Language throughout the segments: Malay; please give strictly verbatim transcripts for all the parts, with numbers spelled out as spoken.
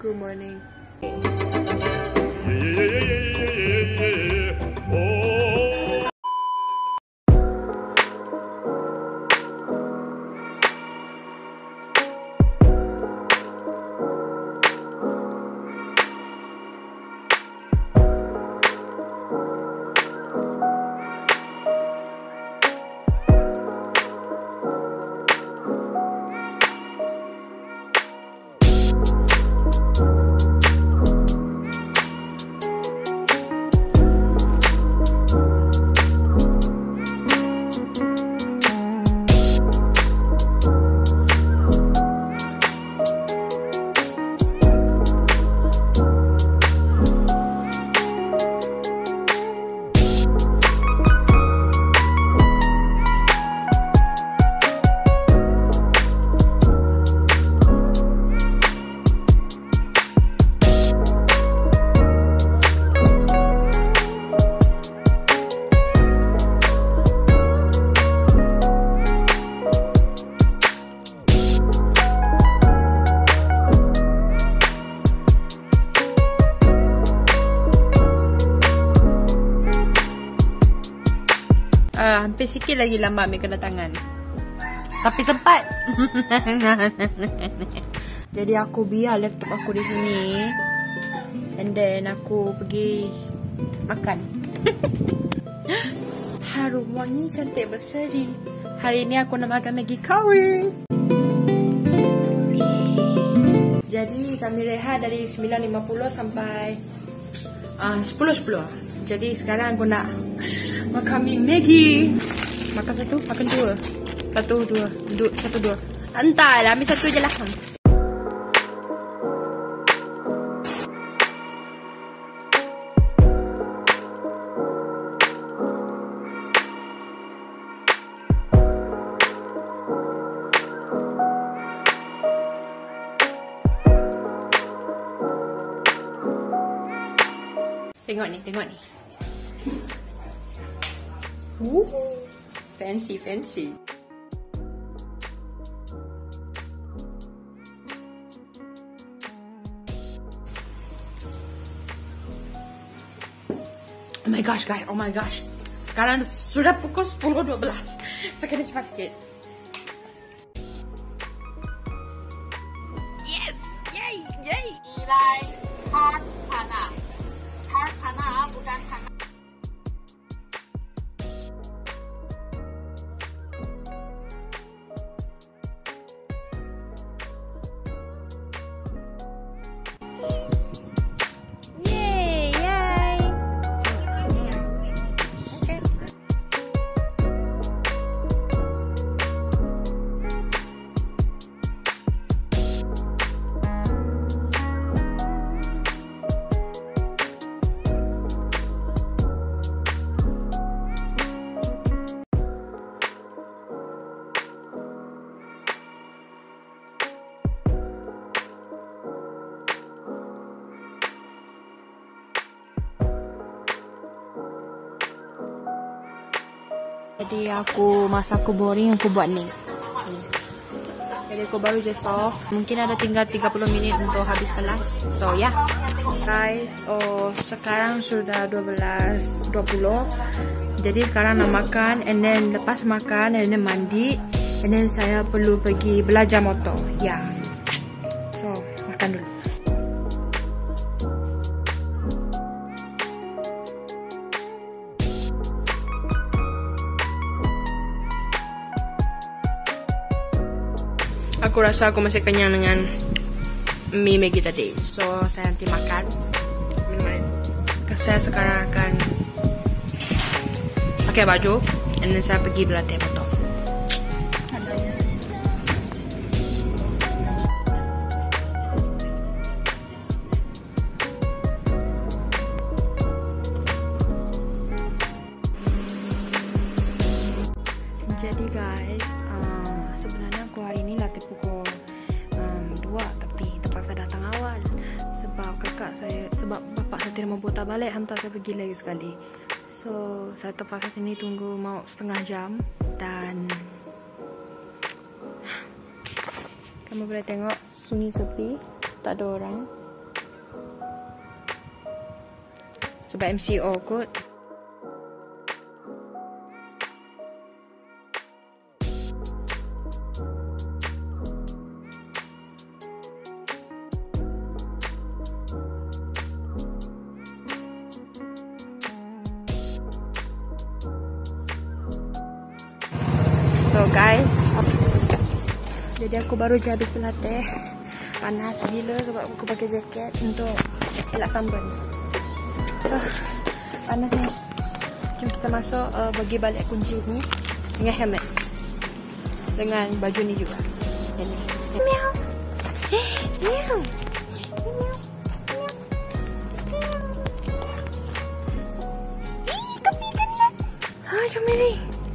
Good morning. Uh, hampir sikit lagi lambat ambil kedatangan. Tapi sempat. Jadi aku biar laptop aku di sini. And then aku pergi makan. Harum wangi cantik berseri. Hari ni aku nak makan Maggi curry. Jadi kami rehat dari sembilan lima puluh sampai uh, sepuluh sepuluh. Jadi sekarang aku nak makan mie Maggi. Makan satu, makan dua. Satu, dua, dua satu, dua. Entahlah, ambil satu je lah. Tengok ni, tengok ni. Ooh, fancy, fancy. Oh my gosh, guys. Oh my gosh. Sekarang sudah pukul sepuluh dua belas. So, kena cepat sikit. Yes! Yay! Yay! Nilai tart pana. Tart pana bukan pana. Jadi aku, masa aku boring, aku buat ni. Jadi aku baru je soft. Mungkin ada tinggal tiga puluh minit untuk habis kelas. So ya, yeah. Guys, oh sekarang sudah dua belas dua puluh. Jadi sekarang nak makan. And then lepas makan, and then mandi. And then saya perlu pergi belajar motor. Ya, yeah. So makan dulu. Aku rasa aku masih kenyang dengan mie Maggi tadi. So, saya nanti makan. Minuman. Saya sekarang akan pakai baju. And then saya pergi berlatih motor. Jadi guys, um, sebenarnya aku hari ini latih pukul um, dua, tapi terpaksa datang awal sebab kakak saya, sebab bapak saya tidak memputar balik, hantar saya pergi lagi sekali. So saya terpaksa sini tunggu mau setengah jam. Dan kamu boleh tengok sunyi sepi, tak ada orang. sebab M C O kot. So guys, jadi aku baru je habis berlatih. Panas gila sebab aku pakai jaket untuk elak sunburn. So, panas ni. Jom kita masuk uh, bagi balik kunci ni dengan helmet. Dengan baju ni juga. Yang ni. Meow. Meow. Ah, jom ni.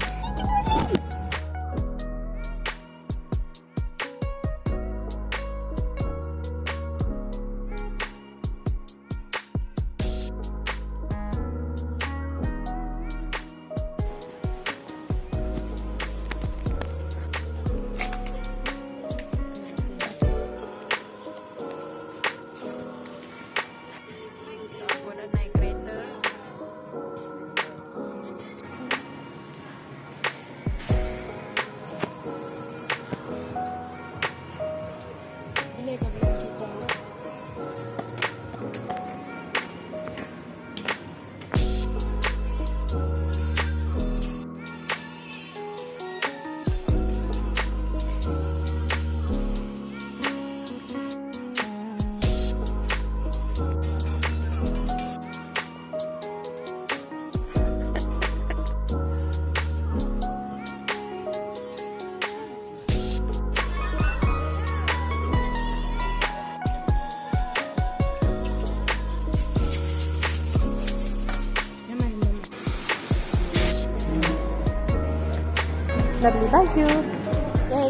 Dah beli baju. Yay.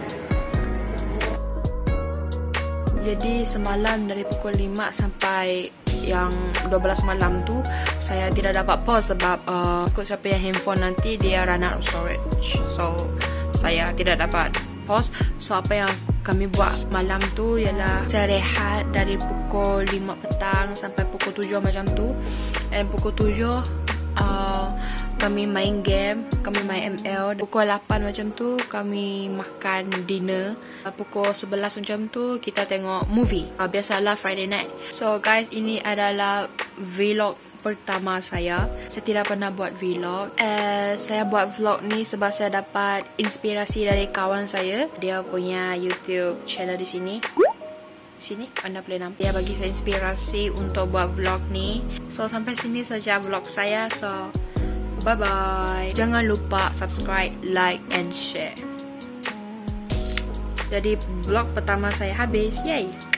Jadi semalam dari pukul lima sampai yang dua belas malam tu saya tidak dapat pause sebab uh, ikut siapa yang handphone nanti dia run out of storage. So saya tidak dapat pause. So apa yang kami buat malam tu ialah saya rehat dari pukul lima petang sampai pukul tujuh macam tu. Dan pukul tujuh uh, kami main game, kami main M L. Pukul lapan macam tu kami makan dinner. Pukul sebelas macam tu kita tengok movie. Biasalah Friday night. So guys, ini adalah vlog pertama saya. Saya tidak pernah buat vlog. Uh, saya buat vlog ni sebab saya dapat inspirasi dari kawan saya. Dia punya YouTube channel di sini. Sini anda boleh nampak. Dia bagi saya inspirasi untuk buat vlog ni. So sampai sini saja vlog saya. So bye bye. Jangan lupa subscribe, like and share. Jadi vlog pertama saya habis. Yay.